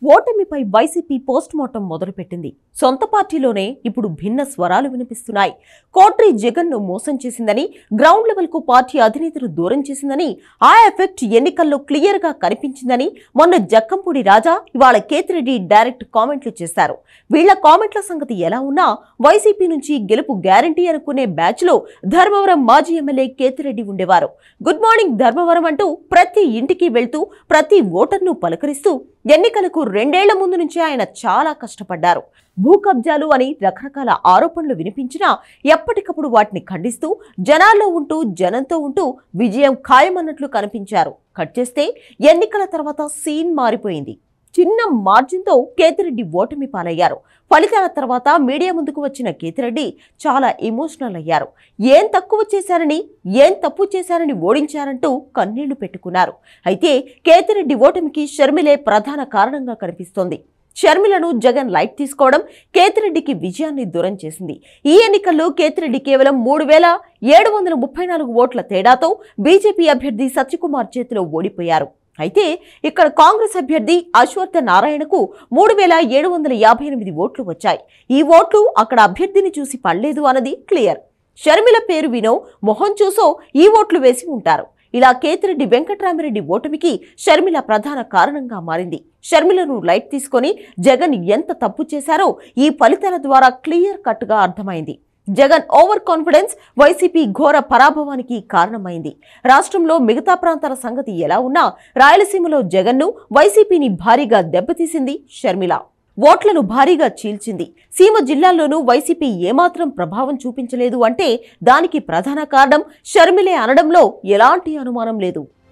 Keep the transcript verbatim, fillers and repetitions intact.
ఓటమిపై YCP post mortem మొదలుపెట్టింది. సొంత పార్టీలోనే ఇప్పుడు భిన్న స్వరాలు వినిపిస్తున్నాయి. కోట్రి జగన్ ను మోసం చేసిందని, గ్రౌండ్ లెవెల్ కు పార్టీ అధినేతను దూరం చేసిందని, ఆ ఎఫెక్ట్ ఎన్నికల్లో క్లియర్ గా కనిపించిందని మొన్న జక్కంపూడి రాజా, ఇవాళ కేతిరెడ్డి డైరెక్ట్ కామెంట్లు చేశారు. వీళ్ల కామెంట్ల సంగతి ఎలా ఉన్నా వైసీపీ నుంచి గెలుపు గ్యారంటీ అనుకునే బ్యాచ్ లో ధర్మవరం మాజీ ఎమ్మెల్యే కేతిరెడ్డి ఉండేవారు. గుడ్ మార్నింగ్ ధర్మవరం అంటూ ప్రతి ఇంటికి వెళ్తూ ప్రతి ఓటర్ను పలకరిస్తూ ఎన్నికలకు రెండేళ్ల ముందు నుంచి ఆయన చాలా కష్టపడ్డారు. భూ కబ్జాలు అని రకరకాల ఆరోపణలు వినిపించినా ఎప్పటికప్పుడు వాటిని ఖండిస్తూ జనాల్లో ఉంటూ జనంతో ఉంటూ విజయం ఖాయమన్నట్లు కనిపించారు. కట్ చేస్తే ఎన్నికల తర్వాత సీన్ మారిపోయింది. చిన్న మార్జిన్తో కేతిరెడ్డి ఓటమి పాలయ్యారు. ఫలితాల తర్వాత మీడియా ముందుకు వచ్చిన కేతిరెడ్డి చాలా ఎమోషనల్ అయ్యారు. ఏం తక్కువ చేశారని, ఏం తప్పు చేశారని ఓడించారంటూ కన్నీళ్లు పెట్టుకున్నారు. అయితే కేతిరెడ్డి ఓటమికి షర్మిలే ప్రధాన కారణంగా కనిపిస్తోంది. షర్మిలను జగన్ లైట్ తీసుకోవడం కేతిరెడ్డికి విజయాన్ని దూరం చేసింది. ఈ ఎన్నికల్లో కేతిరెడ్డి కేవలం మూడు వేల ఏడు వందల ముప్పై నాలుగు ఓట్ల తేడాతో బీజేపీ అభ్యర్థి సత్యకుమార్ చేతిలో ఓడిపోయారు. అయితే ఇక్కడ కాంగ్రెస్ అభ్యర్థి అశ్వత్థ నారాయణకు మూడు వేల ఏడు వందల యాభై ఎనిమిది ఓట్లు వచ్చాయి. ఈ ఓట్లు అక్కడ అభ్యర్థిని చూసి పడలేదు అన్నది క్లియర్. షర్మిల పేరు వినో, మొహం చూసో ఈ ఓట్లు వేసి ఉంటారు. ఇలా కేతిరెడ్డి వెంకట్రామిరెడ్డి ఓటమికి షర్మిల ప్రధాన కారణంగా మారింది. షర్మిలను లైట్ తీసుకొని జగన్ ఎంత తప్పు చేశారో ఈ ఫలితాల ద్వారా క్లియర్ కట్ గా అర్థమైంది. జగన్ ఓవర్ కాన్ఫిడెన్స్ వైసీపీ ఘోర పరాభవానికి కారణమైంది. రాష్ట్రంలో మిగతా ప్రాంతాల సంగతి ఎలా ఉన్నా రాయలసీమలో జగన్ను, వైసీపీని భారీగా దెబ్బతీసింది షర్మిల. ఓట్లను భారీగా చీల్చింది. సీమ జిల్లాల్లోనూ వైసీపీ ఏమాత్రం ప్రభావం చూపించలేదు అంటే దానికి ప్రధాన కారణం షర్మిలే అనడంలో ఎలాంటి అనుమానం లేదు.